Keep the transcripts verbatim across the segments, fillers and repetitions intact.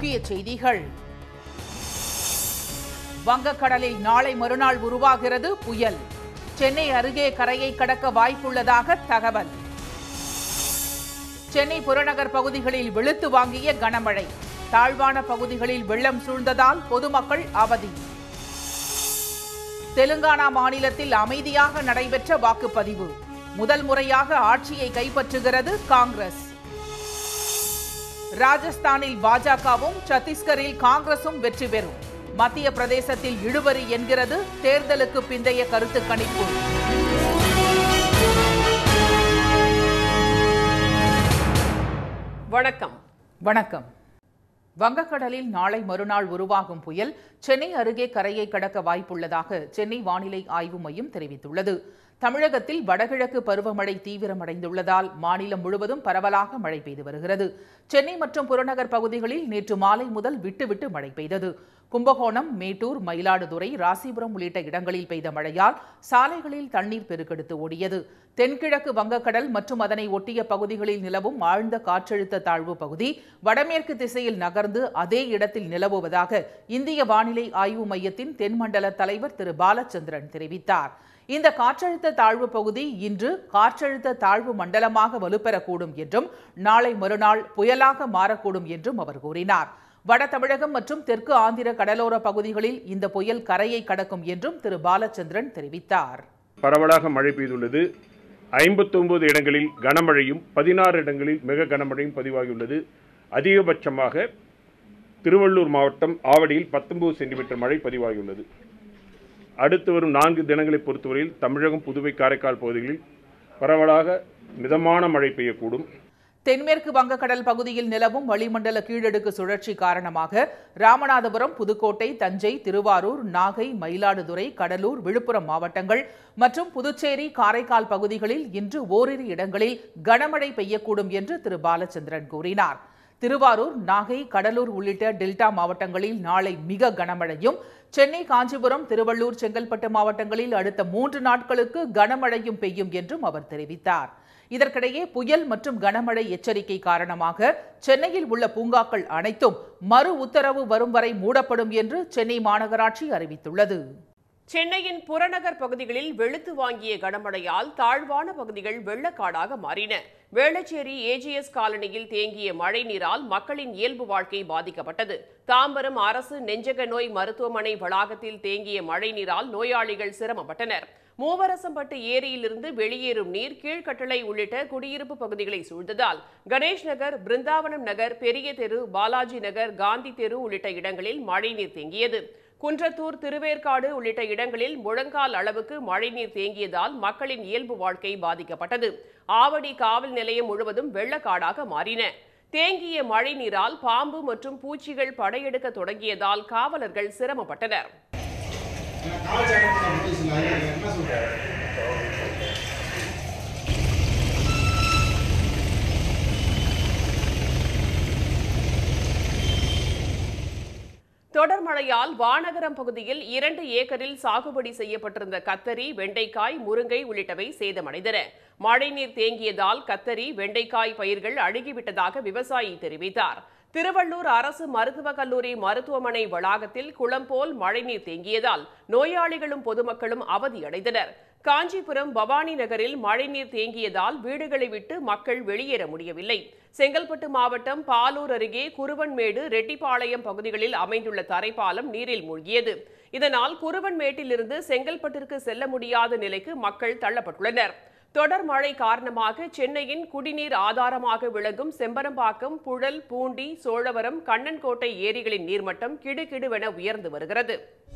முக்கிய செய்திகள். வங்கக்கடலில் நாளை மறுநாள் உருவாகிறது புயல். சென்னை அருகே கரையை கடக்க வாய்ப்புள்ளதாக தகவல். சென்னை புறநகர் பகுதிகளில் வெளுத்து வாங்கிய கனமழை. தாழ்வான பகுதிகளில் வெள்ளம் சூழ்ந்ததால் பொதுமக்கள் அவதி. தெலுங்கானா மாநிலத்தில் அமைதியாக நடைபெற்ற வாக்குப்பதிவு. முதல் முறையாக ஆட்சியை கைப்பற்றுகிறது காங்கிரஸ். ராஜஸ்தானில் பாஜகவும் சத்தீஸ்கரில் காங்கிரசும் வெற்றி பெறும். மத்திய பிரதேசத்தில் இழுபறி என்கிறது தேர்தலுக்கு பிந்தைய கருத்து கணிப்பு. வணக்கம். வணக்கம். வங்கக்கடலில் நாளை மறுநாள் உருவாகும் புயல் சென்னை அருகே கரையை கடக்க வாய்ப்புள்ளதாக சென்னை வானிலை ஆய்வு மையம் தெரிவித்துள்ளது. தமிழகத்தில் வடகிழக்கு பருவமழை தீவிரமடைந்துள்ளதால் மாநிலம் முழுவதும் பரவலாக மழை பெய்து வருகிறது. சென்னை மற்றும் புறநகர் பகுதிகளில் நேற்று மாலை முதல் விட்டுவிட்டு மழை பெய்தது. கும்பகோணம், மேட்டூர், மயிலாடுதுறை, ராசிபுரம் உள்ளிட்ட இடங்களில் பெய்த மழையால் சாலைகளில் தண்ணீர் பெருக்கெடுத்து ஓடியது. தென்கிழக்கு வங்கக்கடல் மற்றும் அதனை ஒட்டிய பகுதிகளில் நிலவும் ஆழ்ந்த காற்றழுத்த தாழ்வு பகுதி வடமேற்கு திசையில் நகர்ந்து அதே இடத்தில் நிலவுவதாக இந்திய வானிலை ஆய்வு மையத்தின் தென்மண்டல தலைவர் திரு பாலச்சந்திரன் தெரிவித்தார். இந்த காற்றழுத்த தாழ்வு பகுதி இன்று காற்றழுத்த தாழ்வு மண்டலமாக வலுப்பெறக்கூடும் என்றும் நாளை மறுநாள் புயலாக மாறக்கூடும் என்றும் அவர் கூறினார். வட தமிழகம் மற்றும் தெற்கு ஆந்திர கடலோர பகுதிகளில் இந்த புயல் கரையை கடக்கும் என்றும் திரு பாலச்சந்திரன் தெரிவித்தார். பரவலாக மழை பெய்துள்ளது. ஐம்பத்தி ஒன்பது இடங்களில் கனமழையும் பதினாறு இடங்களில் மிக கனமழையும் பதிவாகியுள்ளது. அதிகபட்சமாக திருவள்ளூர் மாவட்டம் ஆவடியில் பத்தொன்பது சென்டிமீட்டர் மழை பதிவாகியுள்ளது. அடுத்து வரும் நான்கு தினங்களை பொறுத்தவரையில் தமிழகம், புதுவை, காரைக்கால் பகுதிகளில் பரவலாக மிதமான மழை பெய்யக்கூடும். தென்மேற்கு வங்கக்கடல் பகுதியில் நிலவும் வளிமண்டல கீழடுக்கு சுழற்சி காரணமாக ராமநாதபுரம், புதுக்கோட்டை, தஞ்சை, திருவாரூர், நாகை, மயிலாடுதுறை, கடலூர், விழுப்புரம் மாவட்டங்கள் மற்றும் புதுச்சேரி, காரைக்கால் பகுதிகளில் இன்று ஓரிரு இடங்களில் கனமழை பெய்யக்கூடும் என்று திரு பாலச்சந்திரன் கூறினார். திருவாரூர், நாகை, கடலூர் உள்ளிட்ட டெல்டா மாவட்டங்களில் நாளை மிக கனமழையும், சென்னை, காஞ்சிபுரம், திருவள்ளூர், செங்கல்பட்டு மாவட்டங்களில் அடுத்த மூன்று நாட்களுக்கு கனமழையும் பெய்யும் என்றும் அவர் தெரிவித்தார். இதற்கிடையே புயல் மற்றும் கனமழை எச்சரிக்கை காரணமாக சென்னையில் உள்ள பூங்காக்கள் அனைத்தும் மறு உத்தரவு வரும் வரை மூடப்படும் என்று சென்னை மாநகராட்சி அறிவித்துள்ளது. சென்னையின் புறநகர் பகுதிகளில் வெளுத்து வாங்கிய கனமழையால் தாழ்வான பகுதிகள் வெள்ளக்காடாக மாறின. வேளச்சேரி ஏஜிஎஸ் காலனியில் தேங்கிய மழை நீரால் மக்களின் இயல்பு வாழ்க்கை பாதிக்கப்பட்டது. தாம்பரம் அரசு நெஞ்சக நோய் மருத்துவமனை வளாகத்தில் தேங்கிய மழை நீரால் நோயாளிகள் சிரமப்பட்டனர். மூவரசம்பட்டு ஏரியிலிருந்து வெளியேறும் நீர் கீழ்கட்டளை உள்ளிட்ட குடியிருப்பு பகுதிகளை சூழ்ந்ததால் கணேஷ் நகர், பிருந்தாவனம் நகர், பெரிய தெரு, பாலாஜி நகர், காந்தி தெரு உள்ளிட்ட இடங்களில் மழைநீர் தேங்கியது. குன்றத்தூர், திருவேற்காடு உள்ளிட்ட இடங்களில் முழங்கால் அளவுக்கு மழைநீர் தேங்கியதால் மக்களின் இயல்பு வாழ்க்கை பாதிக்கப்பட்டது. ஆவடி காவல் நிலையம் முழுவதும் வெள்ளக்காடாக மாறின. தேங்கிய மழை நீரால் பாம்பு மற்றும் பூச்சிகள் படையெடுக்க தொடங்கியதால் காவலர்கள் சிரமப்பட்டனர். தொடர் மழையால் வானகரம் பகுதியில் இரண்டு ஏக்கரில் சாகுபடி செய்யப்பட்டிருந்த கத்தரி, வெண்டைக்காய், முருங்கை உள்ளிட்டவை சேதமடைந்தன. மழைநீர் தேங்கியதால் கத்தரி, வெண்டைக்காய் பயிர்கள் அழுகிவிட்டதாக விவசாயி தெரிவித்தார். திருவள்ளூர் அரசு மருத்துவக் கல்லூரி மருத்துவமனை வளாகத்தில் குளம் போல் மழைநீர் தேங்கியதால் நோயாளிகளும் பொதுமக்களும் அவதியடைந்தனர். காஞ்சிபுரம், பவானி நகரில் மழைநீர் தேங்கியதால் வீடுகளை விட்டு மக்கள் வெளியேற முடியவில்லை. செங்கல்பட்டு மாவட்டம் பாலூர் அருகே குருவன்மேடு, ரெட்டிப்பாளையம் பகுதிகளில் அமைந்துள்ள தரைப்பாலம் நீரில் மூழ்கியது. இதனால் குருவன்மேட்டிலிருந்து செங்கல்பட்டிற்கு செல்ல முடியாத நிலைக்கு மக்கள் தள்ளப்பட்டுள்ளனர். தொடர் மழை காரணமாக சென்னையின் குடிநீர் ஆதாரமாக விளங்கும் செம்பரம்பாக்கம், புழல், பூண்டி, சோழவரம், கண்ணன்கோட்டை ஏரிகளின் நீர்மட்டம் கிடுகிடுவென உயர்ந்து வருகிறது.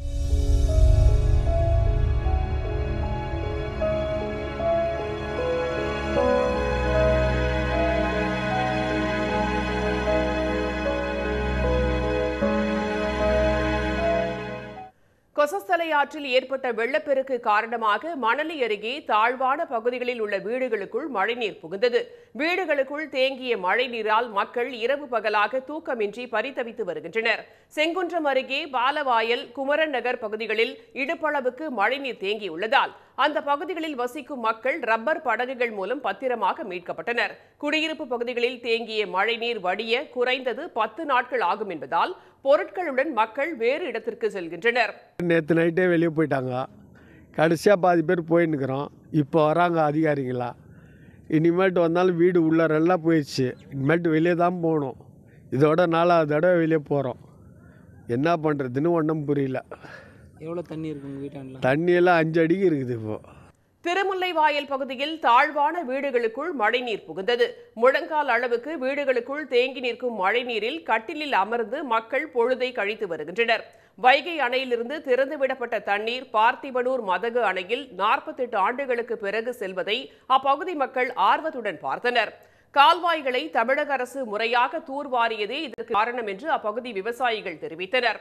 கொசஸ்தலை ஆற்றில் ஏற்பட்ட வெள்ளப்பெருக்கு காரணமாக மணலி அருகே தாழ்வான பகுதிகளில் உள்ள வீடுகளுக்குள் மழைநீர் புகுந்தது. வீடுகளுக்குள் தேங்கிய மழை நீரால் மக்கள் இரவு பகலாக தூக்கமின்றி பரிதவித்து வருகின்றனர். செங்குன்றம் அருகே பாலவாயல், குமரன் நகர் பகுதிகளில் இடுப்பளவுக்கு மழைநீர் தேங்கியுள்ளதால் அந்த பகுதிகளில் வசிக்கும் மக்கள் ரப்பர் படகுகள் மூலம் பத்திரமாக மீட்கப்பட்டனர். குடியிருப்பு பகுதிகளில் தேங்கிய மழைநீர் வடிய குறைந்தது பத்து நாட்கள் ஆகும் என்பதால் பொருட்களுடன் மக்கள் வேறு இடத்திற்கு செல்கின்றனர். நேற்று நைட்டே வெளியே போயிட்டாங்க. கடைசியாக பாதி பேர் போயின்னுக்கிறோம். இப்போ வராங்க அதிகாரிங்களா. இனிமேட்டு வந்தாலும் வீடு உள்ளாரெல்லாம் போயிடுச்சு. இனிமேட்டு வெளியே தான் போகணும். இதோட நாலாவது தடவை வெளியே போகிறோம். என்ன பண்ணுறதுன்னு ஒன்றும் புரியல. எவ்வளோ தண்ணி இருக்குது உங்கள் வீட்டாண்டில்? தண்ணியெல்லாம் அஞ்சு அடிக்கு இருக்குது. இப்போ திருமுல்லைவாயல் பகுதியில் தாழ்வான வீடுகளுக்குள் மழைநீர் புகுந்தது. முழங்கால் அளவுக்கு வீடுகளுக்குள் தேங்கி நிற்கும் மழைநீரில் கட்டிலில் அமர்ந்து மக்கள் பொழுதை கழித்து வருகின்றனர். வைகை அணையிலிருந்து திறந்துவிடப்பட்ட தண்ணீர் பார்த்திபனூர் மதகு அணையில் நாற்பத்தி எட்டு ஆண்டுகளுக்கு பிறகு செல்வதை அப்பகுதி மக்கள் ஆர்வத்துடன் பார்த்தனர். கால்வாய்களை தமிழக அரசு முறையாக தூர்வாரியதே இதற்கு காரணம் என்று அப்பகுதி விவசாயிகள் தெரிவித்தனர்.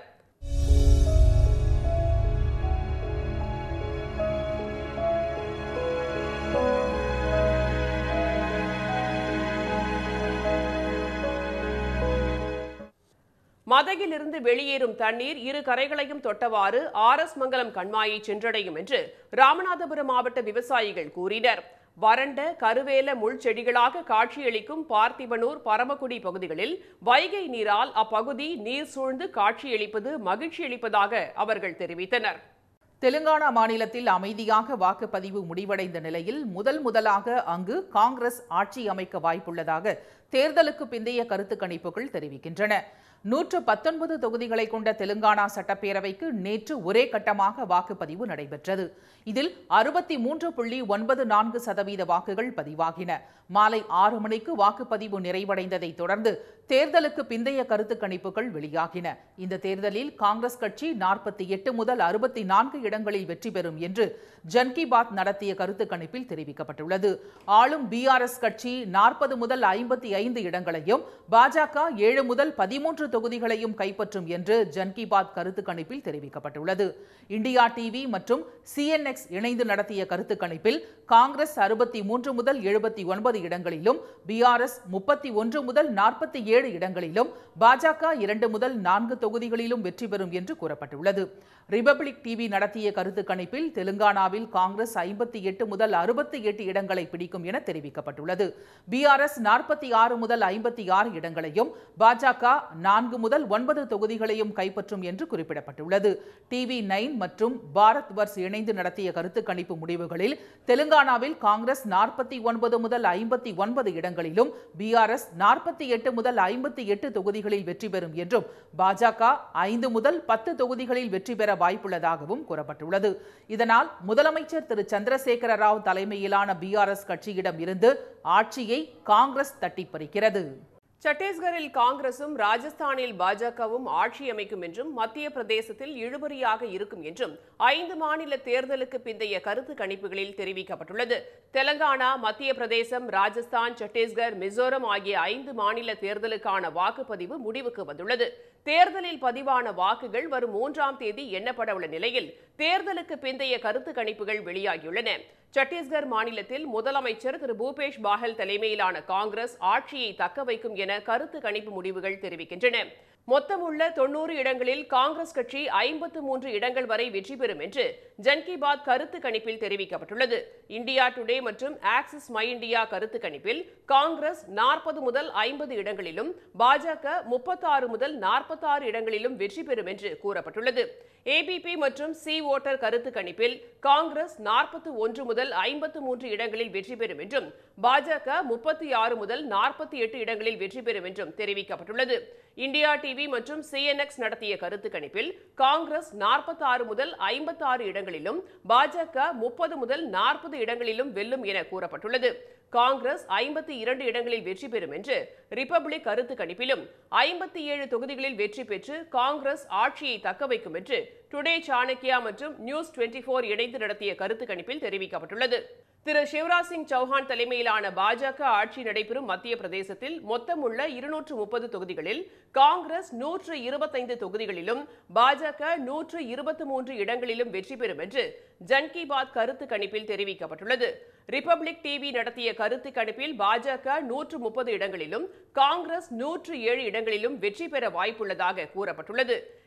மதகிலிருந்து வெளியேறும் தண்ணீர் இரு கரைகளையும் தொட்டவாறு ஆர் எஸ் மங்கலம் கண்மாயை சென்றடையும் என்று ராமநாதபுரம் மாவட்ட விவசாயிகள் கூறினர். வறண்ட கருவேல முள் செடிகளாக காட்சியளிக்கும் பார்த்திபனூர் பரமக்குடி பகுதிகளில் வைகை நீரால் அப்பகுதி நீர் சூழ்ந்து காட்சியளிப்பது மகிழ்ச்சியளிப்பதாக அவர்கள் தெரிவித்தனர். தெலுங்கானா மாநிலத்தில் அமைதியாக வாக்குப்பதிவு முடிவடைந்த நிலையில் முதல் முதலாக அங்கு காங்கிரஸ் ஆட்சி அமைக்க வாய்ப்புள்ளதாக தேர்தலுக்கு பிந்தைய கருத்து கணிப்புகள் தெரிவிக்கின்றன. நூற்று பத்தொன்பது தொகுதிகளை கொண்ட தெலுங்கானா சட்டப்பேரவைக்கு நேற்று ஒரே கட்டமாக வாக்குப்பதிவு நடைபெற்றது. இதில் அறுபத்தி மூன்று புள்ளி ஒன்பது நான்கு சதவீத வாக்குகள் பதிவாகின. மாலை ஆறு மணிக்கு வாக்குப்பதிவு நிறைவடைந்ததை தொடர்ந்து தேர்தலுக்கு பிந்தைய கருத்து கணிப்புகள் வெளியாகின. இந்த தேர்தலில் காங்கிரஸ் கட்சி நாற்பத்தி எட்டு முதல் அறுபத்தி நான்கு இடங்களில் வெற்றி பெறும் என்று ஜன் கி பாத் நடத்திய கருத்து கணிப்பில் தெரிவிக்கப்பட்டுள்ளது. ஆளும் பி ஆர் எஸ் கட்சி நாற்பது முதல் ஐம்பத்தி ஐந்து இடங்களையும் பாஜக ஏழு முதல் பதிமூன்று தொகுதிகளையும் கைப்பற்றும் என்று ஜன் கி பாத் கருத்து கணிப்பில் தெரிவிக்கப்பட்டுள்ளது. இந்தியா டிவி மற்றும் சி என் எக்ஸ் இணைந்து நடத்திய கருத்து கணிப்பில் காங்கிரஸ் அறுபத்தி மூன்று முதல் எழுபத்தி ஒன்பது இடங்களிலும், பி ஆர் எஸ் முப்பத்தி ஒன்று முதல் நாற்பத்தி ஏழு இடங்களிலும், பாஜக இரண்டு முதல் நான்கு தொகுதிகளிலும் வெற்றி பெறும் என்று கூறப்பட்டுள்ளது. ரிபப்ளிக் டிவி நடத்திய கருத்து கணிப்பில் தெலுங்கானாவில் காங்கிரஸ் ஐம்பத்தி எட்டு முதல் அறுபத்தி எட்டு இடங்களை பிடிக்கும் என தெரிவிக்கப்பட்டுள்ளது. பி ஆர் எஸ் நாற்பத்தி ஆறு முதல் ஐம்பத்தி ஆறு இடங்களையும், பாஜக நான்கு முதல் ஒன்பது தொகுதிகளையும் கைப்பற்றும் என்று குறிப்பிடப்பட்டுள்ளது. டிவி நைன் மற்றும் பாரத் வர்ஸ் இணைந்து நடத்திய கருத்து கணிப்பு முடிவுகளில் தெலுங்கானாவில் காங்கிரஸ் நாற்பத்தி ஒன்பது முதல் ஐம்பத்தி ஒன்பது இடங்களிலும், பி ஆர் எஸ் நாற்பத்தி எட்டு முதல் ஐம்பத்தி எட்டு தொகுதிகளில் வெற்றி பெறும் என்றும், பாஜக ஐந்து முதல் பத்து தொகுதிகளில் வெற்றி பெற வாய்ப்புள்ளதாகவும் கூறப்பட்டுள்ளது. இதனால் முதலமைச்சர் திரு சந்திரசேகர ராவ் தலைமையிலான பி ஆர் எஸ் கட்சியிடம் இருந்து ஆட்சியை காங்கிரஸ் தட்டி பறிக்கிறது. சத்தீஸ்கரில் காங்கிரசும் ராஜஸ்தானில் பாஜகவும் ஆட்சி அமைக்கும் என்றும் மத்திய பிரதேசத்தில் இழுபறியாக இருக்கும் என்றும் ஐந்து மாநில தேர்தலுக்கு பிந்தைய கருத்து கணிப்புகளில் தெரிவிக்கப்பட்டுள்ளது. தெலங்கானா, மத்திய பிரதேசம், ராஜஸ்தான், சத்தீஸ்கர், மிசோரம் ஆகிய ஐந்து மாநில தேர்தலுக்கான வாக்குப்பதிவு முடிவுக்கு வந்துள்ளது. தேர்தலில் பதிவான வாக்குகள் வரும் மூன்றாம் தேதி எண்ணப்பட உள்ள நிலையில் தேர்தலுக்கு பிந்தைய கருத்து கணிப்புகள் வெளியாகியுள்ளன. சத்தீஸ்கர் மாநிலத்தில் முதலமைச்சர் திரு பூபேஷ் பாகல் தலைமையிலான காங்கிரஸ் ஆட்சியை தக்க வைக்கும் என கருத்து கணிப்பு முடிவுகள் தெரிவிக்கின்றன. மொத்தமுள்ள தொன்னூறு இடங்களில் காங்கிரஸ் கட்சி ஐம்பத்து மூன்று இடங்கள் வரை வெற்றி பெறும் என்று ஜன் கி பாத் கருத்து கணிப்பில் தெரிவிக்கப்பட்டுள்ளது. இந்தியா டுடே மற்றும் ஆக்சிஸ் மை இந்தியா கருத்து கணிப்பில் காங்கிரஸ் நாற்பது முதல் ஐம்பது இடங்களிலும், பாஜக முப்பத்தாறு முதல் நாற்பத்தாறு இடங்களிலும் வெற்றி பெறும் என்று கூறப்பட்டுள்ளது. ஏ பி பி மற்றும் சி ஓட்டர் கருத்து கணிப்பில் காங்கிரஸ் நாற்பத்தி ஒன்று முதல் ஐம்பத்து மூன்று இடங்களில் வெற்றி பெறும் என்றும், பாஜக முப்பத்தி ஆறு முதல் நாற்பத்தி எட்டு இடங்களில் வெற்றி பெறும் என்றும் தெரிவிக்கப்பட்டுள்ளது. இந்தியா டிவி மற்றும் சி என் எக்ஸ் நடத்திய கருத்து கணிப்பில் காங்கிரஸ் நாற்பத்தி ஆறு முதல் ஐம்பத்தி ஆறு இடங்களிலும், பாஜக முப்பது முதல் நாற்பது இடங்களிலும் வெல்லும் என கூறப்பட்டுள்ளது. காங்கிரஸ் ஐம்பத்தி இரண்டு இடங்களில் வெற்றி பெறும் என்று ரிபப்ளிக் கருத்து கணிப்பிலும், ஐம்பத்தி ஏழு தொகுதிகளில் வெற்றி பெற்று காங்கிரஸ் ஆட்சியை தக்க வைக்கும் என்று டுடே சாணக்கியா மற்றும் நியூஸ் டுவெண்டி போர் இணைந்து நடத்திய கருத்து கணிப்பில் தெரிவிக்கப்பட்டுள்ளது. திரு சிவராஜ் சிங் சௌஹான் தலைமையிலான பாஜக ஆட்சி நடைபெறும் மத்திய பிரதேசத்தில் மொத்தமுள்ள இருநூற்று முப்பது தொகுதிகளில் காங்கிரஸ் நூற்று இருபத்தைந்து தொகுதிகளிலும், பாஜக நூற்று இருபத்தி மூன்று இடங்களிலும் வெற்றி பெறும் என்று ஜன் கி பாத் கருத்து கணிப்பில் தெரிவிக்கப்பட்டுள்ளது. ரிபப்ளிக் டிவி நடத்திய கருத்து கணிப்பில் பாஜக நூற்று முப்பது இடங்களிலும், காங்கிரஸ் நூற்று ஏழு இடங்களிலும் வெற்றி பெற வாய்ப்புள்ளதாக கூறப்பட்டுள்ளது.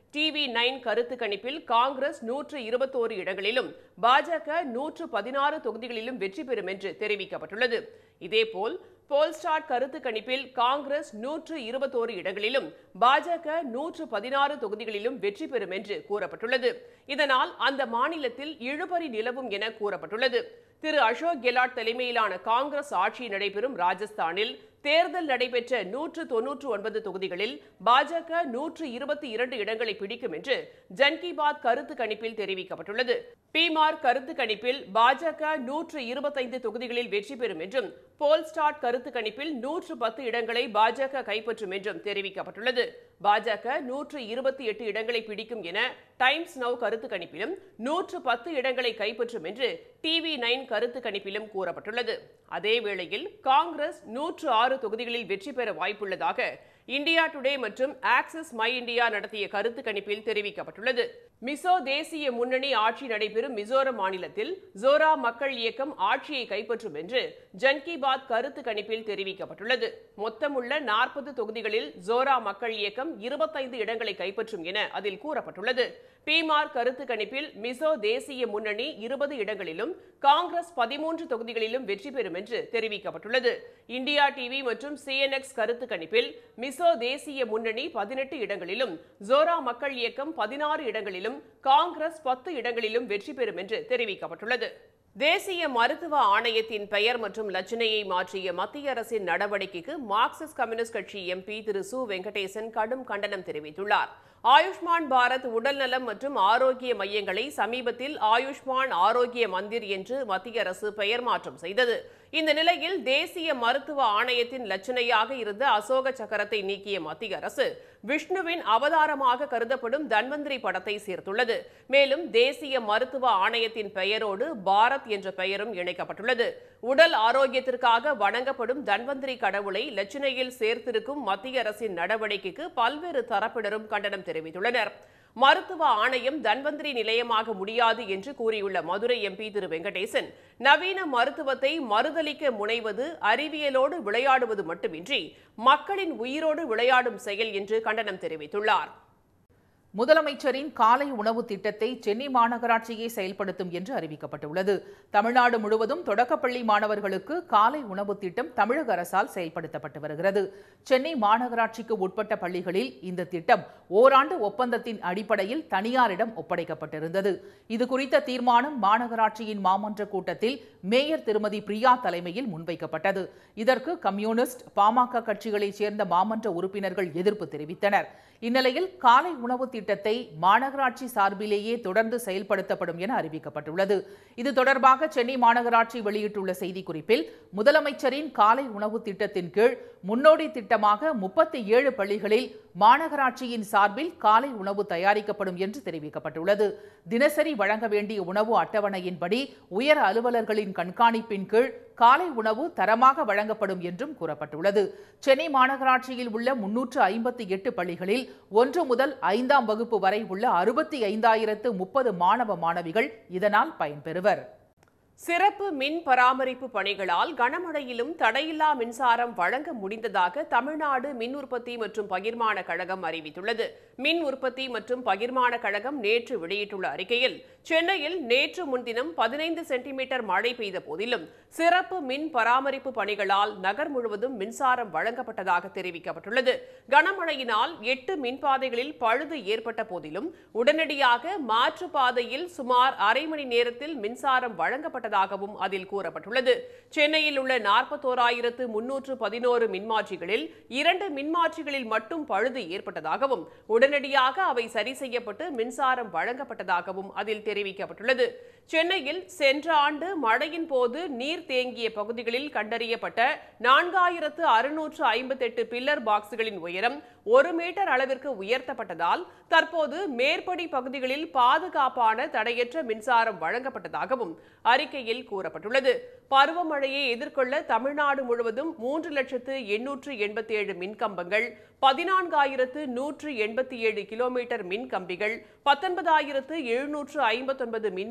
டிவி நைன் கருத்து கணிப்பில் காங்கிரஸ் நூற்று இருபத்தோரு இடங்களிலும் பாஜக நூற்று பதினாறு தொகுதிகளிலும் வெற்றி பெறும் என்று தெரிவிக்கப்பட்டுள்ளது. இதேபோல் போல்ஸ்டாட் கருத்து கணிப்பில் காங்கிரஸ் நூற்று இருபத்தோரு இடங்களிலும் பாஜக நூற்று பதினாறு தொகுதிகளிலும் வெற்றி பெறும் என்று கூறப்பட்டுள்ளது. இதனால் அந்த மாநிலத்தில் இழுபறி நிலவும் என கூறப்பட்டுள்ளது. திரு அசோக் கெலாட் தலைமையிலான காங்கிரஸ் ஆட்சி நடைபெறும் ராஜஸ்தானில் தேர்தல் நடைபெற்ற நூற்று தொன்னூற்று ஒன்பது தொகுதிகளில் பாஜக நூற்று இருபத்தி இரண்டு இடங்களை பிடிக்கும் என்று ஜன் கி பாத் கருத்து கணிப்பில் தெரிவிக்கப்பட்டுள்ளது. பிமார் கருத்து கணிப்பில் பாஜக நூற்று இருபத்தைந்து தொகுதிகளில் வெற்றி பெறும் என்றும் போல்ஸ்டாட் கருத்து கணிப்பில் நூற்று பத்து இடங்களை பாஜக கைப்பற்றும் என்றும் தெரிவிக்கப்பட்டுள்ளது. பாஜக நூற்று இருபத்தி எட்டு இடங்களை பிடிக்கும் என டைம்ஸ் நவ் கருத்து கணிப்பிலும் நூற்று பத்து இடங்களை கைப்பற்றும் என்று டிவி நைன் கருத்து கணிப்பிலும் கூறப்பட்டுள்ளது. அதேவேளையில் காங்கிரஸ் நூற்று ஆறு தொகுதிகளில் வெற்றி பெற வாய்ப்புள்ளதாக இந்தியா டுடே மற்றும் ஆக்சிஸ் மை இந்தியா நடத்திய கருத்து கணிப்பில் தெரிவிக்கப்பட்டுள்ளது. மிசோ தேசிய முன்னணி ஆட்சி நடைபெறும் மிசோரம் மாநிலத்தில் ஜோரா மக்கள் இயக்கம் ஆட்சியை கைப்பற்றும் என்று ஜன் கி பாத் கருத்து கணிப்பில் தெரிவிக்கப்பட்டுள்ளது. மொத்தமுள்ள நாற்பது தொகுதிகளில் ஜோரா மக்கள் இயக்கம் இருபத்தைந்து இடங்களை கைப்பற்றும் என அதில் கூறப்பட்டுள்ளது. பிமார் கருத்து கணிப்பில் மிசோ தேசிய முன்னணி இருபது இடங்களிலும் காங்கிரஸ் பதிமூன்று தொகுதிகளிலும் வெற்றி பெறும் என்று தெரிவிக்கப்பட்டுள்ளது. இந்தியா டிவி மற்றும் சிஎன்எக்ஸ் கருத்து கணிப்பில் மிசோ தேசிய முன்னணி பதினெட்டு இடங்களிலும் ஜோரா மக்கள் இயக்கம் பதினாறு இடங்களிலும் காங்கிரஸ் பத்து இடங்களிலும் வெற்றி பெறும் என்று தெரிவிக்கப்பட்டுள்ளது. தேசிய மருத்துவ ஆணையத்தின் பெயர் மற்றும் லட்சணையை மாற்றிய மத்திய அரசின் நடவடிக்கைக்கு மார்க்சிஸ்ட் கம்யூனிஸ்ட் கட்சி எம்பி திரு சு வெங்கடேசன் கடும் கண்டனம் தெரிவித்துள்ளார். ஆயுஷ்மான் பாரத் உடல்நலம் மற்றும் ஆரோக்கிய மையங்களை சமீபத்தில் ஆயுஷ்மான் ஆரோக்கிய மந்திர் என்று மத்திய அரசு பெயர் மாற்றம் செய்தது. இந்த நிலையில் தேசிய மருத்துவ ஆணையத்தின் லட்சணையாக இருந்த அசோக சக்கரத்தை நீக்கிய மத்திய அரசு விஷ்ணுவின் அவதாரமாக கருதப்படும் தன்வந்திரி படத்தை சேர்த்துள்ளது. மேலும் தேசிய மருத்துவ ஆணையத்தின் பெயரோடு பாரத் என்ற பெயரும் இணைக்கப்பட்டுள்ளது. உடல் ஆரோக்கியத்திற்காக வணங்கப்படும் தன்வந்திரி கடவுளை லட்சணையில் சேர்த்திருக்கும் மத்திய அரசின் நடவடிக்கைக்கு பல்வேறு தரப்பினரும் கண்டனம் தெரிவித்துள்ளனர். மருத்துவ ஆணையம் தன்வந்திரி நிலையமாக முடியாது என்று கூறியுள்ள மதுரை எம்பி திரு வெங்கடேசன், நவீன மருத்துவத்தை மறுதலிக்க முனைவது அறிவியலோடு விளையாடுவது மட்டுமின்றி மக்களின் உயிரோடு விளையாடும் செயல் என்று கண்டனம் தெரிவித்துள்ளார். முதலமைச்சரின் காலை உணவு திட்டத்தை சென்னை மாநகராட்சியே செயல்படுத்தும் என்று அறிவிக்கப்பட்டுள்ளது. தமிழ்நாடு முழுவதும் தொடக்கப்பள்ளி மாணவர்களுக்கு காலை உணவு திட்டம் தமிழக அரசால் செயல்படுத்தப்பட்டு வருகிறது. சென்னை மாநகராட்சிக்கு உட்பட்ட பள்ளிகளில் இந்த திட்டம் ஓராண்டு ஒப்பந்தத்தின் அடிப்படையில் தனியாரிடம் ஒப்படைக்கப்பட்டிருந்தது. இதுகுறித்த தீர்மானம் மாநகராட்சியின் மாமன்ற கூட்டத்தில் மேயர் திருமதி பிரியா தலைமையில் முன்வைக்கப்பட்டது. இதற்கு கம்யூனிஸ்ட், பாமக கட்சிகளைச் சேர்ந்த மாமன்ற உறுப்பினர்கள் எதிர்ப்பு தெரிவித்தனர். இந்நிலையில் காலை உணவு திட்டத்தை மாநகராட்சி சார்பிலேயே தொடர்ந்து செயல்படுத்தப்படும் என அறிவிக்கப்பட்டுள்ளது. இது தொடர்பாக சென்னை மாநகராட்சி வெளியிட்டுள்ள செய்திக்குறிப்பில், முதலமைச்சரின் காலை உணவு திட்டத்தின் கீழ் முன்னோடி திட்டமாக முப்பத்தி ஏழு பள்ளிகளில் மாநகராட்சியின் சார்பில் காலை உணவு தயாரிக்கப்படும் என்று தெரிவிக்கப்பட்டுள்ளது. தினசரி வழங்க வேண்டிய உணவு அட்டவணையின்படி உயர் அலுவலர்களின் கண்காணிப்பின் கீழ் காலை உணவு தரமாக வழங்கப்படும் என்றும் கூறப்பட்டுள்ளது. சென்னை மாநகராட்சியில் உள்ள முன்னூற்று ஐம்பத்தி எட்டு பள்ளிகளில் ஒன்று முதல் ஐந்தாம் வகுப்பு வரை உள்ள அறுபத்தி ஐந்தாயிரத்து முப்பது மாணவ மாணவிகள் இதனால் பயன்பெறுவர். சிறப்பு மின் பராமரிப்பு பணிகளால் கனமழையிலும் தடையில்லா மின்சாரம் வழங்க முடிந்ததாக தமிழ்நாடு மின் உற்பத்தி மற்றும் பகிர்மான கழகம் அறிவித்துள்ளது. மின் உற்பத்தி மற்றும் பகிர்மான கழகம் நேற்று வெளியிட்டுள்ள அறிக்கையில், சென்னையில் நேற்று முன்தினம் பதினைந்து சென்டிமீட்டர் மழை பெய்த போதிலும் சிறப்பு மின் பராமரிப்பு பணிகளால் நகர் முழுவதும் மின்சாரம் வழங்கப்பட்டதாக தெரிவிக்கப்பட்டுள்ளது. கனமழையினால் எட்டு மின்பாதைகளில் பழுது ஏற்பட்ட போதிலும் உடனடியாக மாற்று பாதையில் சுமார் அரை மணி நேரத்தில் மின்சாரம் வழங்கப்பட்ட அதில் கூறப்பட்டுள்ளது. சென்னையில் உள்ள நாற்பத்தோராயிரத்து முன்னூற்று பதினோரு மின்மாற்றிகளில் இரண்டு மின்மாற்றிகளில் மட்டும் பழுது ஏற்பட்டதாகவும் உடனடியாக அவை சரி செய்யப்பட்டு மின்சாரம் வழங்கப்பட்டதாகவும் அதில் தெரிவிக்கப்பட்டுள்ளது. சென்னையில் சென்ற ஆண்டு மழையின் போது நீர் தேங்கிய பகுதிகளில் கண்டறியப்பட்ட நான்காயிரத்து அறுநூற்று ஐம்பத்தி எட்டு பில்லர் பாக்ஸ்களின் உயரம் ஒரு மீட்டர் அளவிற்கு உயர்த்தப்பட்டதால் தற்போது மேற்படி பகுதிகளில் பாதுகாப்பான தடையற்ற மின்சாரம் வழங்கப்பட்டதாகவும் அறிக்கையில் கூறப்பட்டுள்ளது. பருவமழையை எதிர்கொள்ள தமிழ்நாடு முழுவதும் மூன்று லட்சத்து எண்ணூற்று எண்பத்தி ஏழு மின்கம்பங்கள், பதினான்காயிரத்து நூற்று எண்பத்தி ஏழு கிலோமீட்டர் மின் கம்பிகள், பத்தொன்பதாயிரத்து எழுநூற்று ஐம்பத்தி ஒன்பது மின்மாற்றிகள்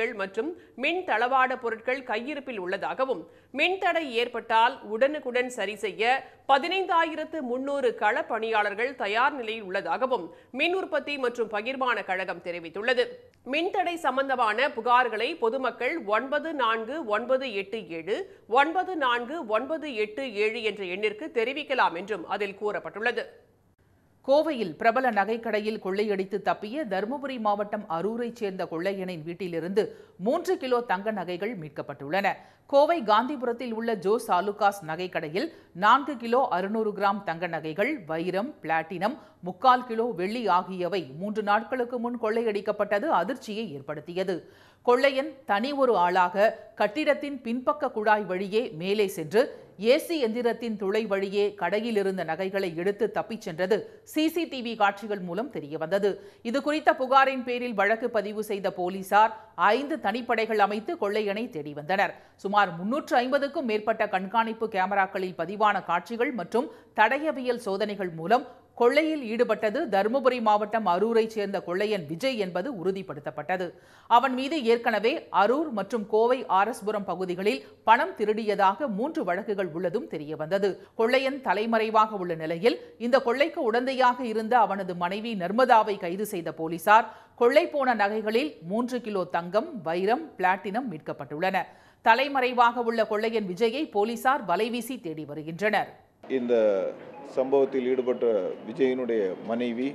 பொருட்கள் மற்றும் மின் தளவாட பொருட்கள் கையிருப்பில் உள்ளதாகவும் மின்தடை ஏற்பட்டால் உடனுக்குடன் சரி செய்ய பதினைந்தாயிரத்து முன்னூறு கள பணியாளர்கள் தயார் நிலையில் உள்ளதாகவும் மின் உற்பத்தி மற்றும் பகிர்மான கழகம் தெரிவித்துள்ளது. மின்தடை சம்பந்தமான புகார்களை பொதுமக்கள் ஒன்பது நான்கு ஒன்பது எட்டு ஏழு ஒன்பது நான்கு ஒன்பது எட்டு ஏழு என்ற எண்ணிற்கு தெரிவிக்கலாம் என்றும் அதில் கூறப்பட்டுள்ளது. கோவையில் பிரபல நகைக்கடையில் கொள்ளையடித்து தப்பிய தருமபுரி மாவட்டம் அரூரைச் சேர்ந்த கொள்ளையனின் வீட்டிலிருந்து மூன்று கிலோ தங்க நகைகள் மீட்கப்பட்டுள்ளன. கோவை காந்திபுரத்தில் உள்ள ஜோஸ் ஆலுகாஸ் நகைக்கடையில் நான்கு கிலோ அறுநூறு கிராம் தங்க நகைகள், வைரம், பிளாட்டினம், முக்கால் கிலோ வெள்ளி ஆகியவை மூன்று நாட்களுக்கு முன் கொள்ளையடிக்கப்பட்டது அதிர்ச்சியை ஏற்படுத்தியது. கொள்ளையன் தனி ஒரு ஆளாக கட்டிடத்தின் பின்பக்க குழாய் வழியே மேலே சென்று ஏசி எந்திரத்தின் துளை வழியே கடையில் இருந்த நகைகளை எடுத்து தப்பிச் சென்றது சிசிடிவி காட்சிகள் மூலம் தெரியவந்தது. இதுகுறித்த புகாரின் பேரில் வழக்கு பதிவு செய்த போலீசார் ஐந்து தனிப்படைகள் அமைத்து கொள்ளையனை தேடி வந்தனர். சுமார் முன்னூற்று ஐம்பதுக்கும் மேற்பட்ட கண்காணிப்பு கேமராக்களில் பதிவான காட்சிகள் மற்றும் தடயவியல் சோதனைகள் மூலம் கொள்ளையில் ஈடுபட்டது தருமபுரி மாவட்டம் அரூரைச் சேர்ந்த கொள்ளையன் விஜய் என்பது உறுதிப்படுத்தப்பட்டது. அவன் மீது ஏற்கனவே அரூர் மற்றும் கோவை ஆர்எஸ்புரம் பகுதிகளில் பணம் திருடியதாக மூன்று வழக்குகள் உள்ளதும் தெரியவந்தது. கொள்ளையன் தலைமறைவாக உள்ள நிலையில் இந்த கொள்ளைக்கு உடந்தையாக இருந்த அவனது மனைவி நர்மதாவை கைது செய்த போலீசார் கொள்ளை போன நகைகளில் மூன்று கிலோ தங்கம், வைரம், பிளாட்டினம் மீட்கப்பட்டுள்ளன. தலைமறைவாக உள்ள கொள்ளையன் விஜயை போலீசார் வலைவீசி தேடி வருகின்றனர். இந்த சம்பவத்தில் ஈடுபட்ட விஜயனுடைய மனைவி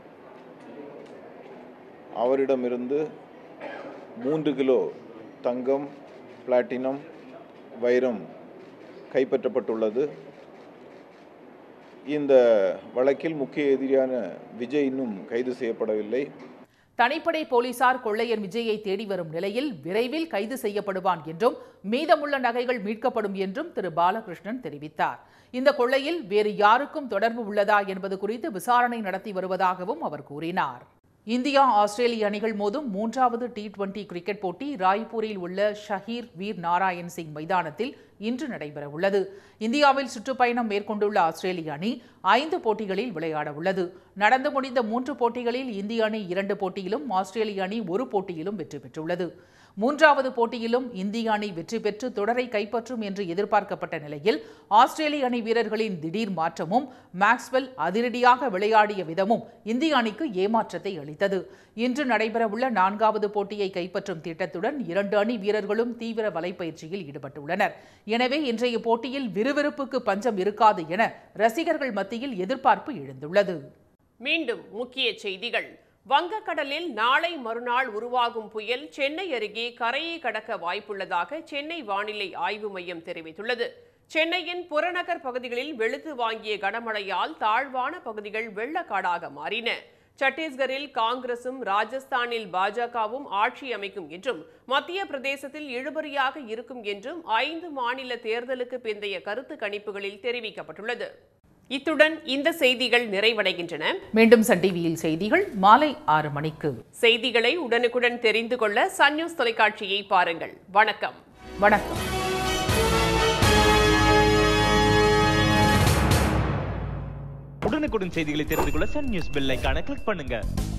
அவரிடமிருந்து மூன்று கிலோ தங்கம், பிளாட்டினம், வைரம் கைப்பற்றப்பட்டுள்ளது. இந்த வழக்கில் முக்கிய எதிரியான விஜய் இன்னும் கைது செய்யப்படவில்லை. தனிப்படை போலீசார் கொள்ளையன் விஜயை தேடி வரும் நிலையில் விரைவில் கைது செய்யப்படுவான் என்றும் மீதமுள்ள நகைகள் மீட்கப்படும் என்றும் திரு பாலகிருஷ்ணன் தெரிவித்தார். இந்த கொள்ளையில் வேறு யாருக்கும் தொடர்பு உள்ளதா என்பது குறித்து விசாரணை நடத்தி வருவதாகவும் அவர் கூறினார். இந்தியா ஆஸ்திரேலிய அணிகள் மோதும் மூன்றாவது டி டுவெண்டி கிரிக்கெட் போட்டி ராய்ப்பூரில் உள்ள ஷஹீர் வீர் நாராயண் சிங் மைதானத்தில் இன்று நடைபெறவுள்ளது. இந்தியாவில் சுற்றுப்பயணம் மேற்கொண்டுள்ள ஆஸ்திரேலிய அணி ஐந்து போட்டிகளில் விளையாட உள்ளது. நடந்து முடிந்த மூன்று போட்டிகளில் இந்திய அணி இரண்டு போட்டியிலும் ஆஸ்திரேலிய அணி ஒரு போட்டியிலும் வெற்றி பெற்றுள்ளது. மூன்றாவது போட்டியிலும் இந்திய அணி வெற்றி பெற்று தொடரை கைப்பற்றும் என்று எதிர்பார்க்கப்பட்ட நிலையில் ஆஸ்திரேலிய அணி வீரர்களின் திடீர் மாற்றமும் மேக்ஸ்வெல் அதிரடியாக விளையாடிய விதமும் இந்திய அணிக்கு ஏமாற்றத்தை அளித்தது. இன்று நடைபெறவுள்ள நான்காவது போட்டியை கைப்பற்றும் திட்டத்துடன் இரண்டு அணி வீரர்களும் தீவிர வலைப்பயிற்சியில் ஈடுபட்டுள்ளனர். எனவே இன்றைய போட்டியில் விறுவிறுப்புக்கு பஞ்சம் இருக்காது என ரசிகர்கள் மத்தியில் எதிர்பார்ப்பு எழுந்துள்ளது. மீண்டும் முக்கிய செய்திகள். வங்கக்கடலில் நாளை மறுநாள் உருவாகும் புயல் சென்னை அருகே கரையை கடக்க வாய்ப்புள்ளதாக சென்னை வானிலை ஆய்வு மையம் தெரிவித்துள்ளது. சென்னையின் புறநகர் பகுதிகளில் வெளுத்து வாங்கிய கனமழையால் தாழ்வான பகுதிகள் வெள்ளக்காடாக மாறின. சத்தீஸ்கரில் காங்கிரசும் ராஜஸ்தானில் பாஜகவும் ஆட்சி அமைக்கும் என்றும் மத்திய பிரதேசத்தில் இழுபறியாக இருக்கும் என்றும் ஐந்து மாநில தேர்தலுக்கு பிந்தைய கருத்து கணிப்புகளில் தெரிவிக்கப்பட்டுள்ளது. இத்துடன் இந்த செய்திகள் நிறைவடைகின்றன. மீண்டும் சன் டிவியில் செய்திகள் மாலை ஆறு மணிக்கு. செய்திகளை உடனுக்குடன் தெரிந்து கொள்ள சன் நியூஸ் தொலைக்காட்சியை பாருங்கள். வணக்கம். வணக்கம். உடனுக்குடன் செய்திகளை தெரிந்து கொள்ள சன் நியூஸ் பெல் ஐகானை கிளிக் பண்ணுங்க.